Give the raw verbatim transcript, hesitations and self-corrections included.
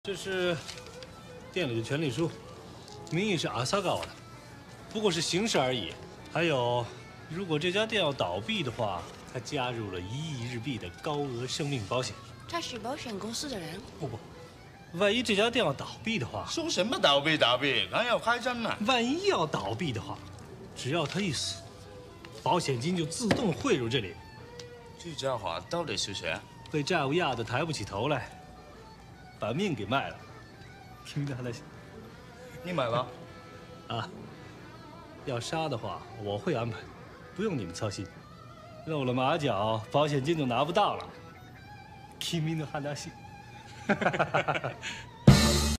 这是店里的权利书，名义是阿萨高的，不过是形式而已。还有，如果这家店要倒闭的话，他加入了一亿日币的高额生命保险。 他是保险公司的人？ 不不，万一这家店要倒闭的话， 说什么倒闭倒闭，刚要开张呢。 万一要倒闭的话，只要他一死，保险金就自动汇入这里。 这家伙到底是谁？ 被债务压得抬不起头来，把命给卖了。听着还你买了？ 啊，要杀的话我会安排，不用你们操心。露了马脚，保险金就拿不到了。君の話。